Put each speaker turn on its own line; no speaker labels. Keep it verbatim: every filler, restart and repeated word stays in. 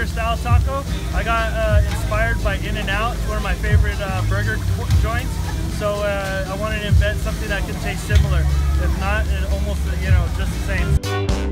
cheeseburger style taco. I got uh, inspired by In-N-Out. It's one of my favorite uh, burger joints. So uh, I wanted to invent something that can taste similar. If not, it almost, you know, just the same.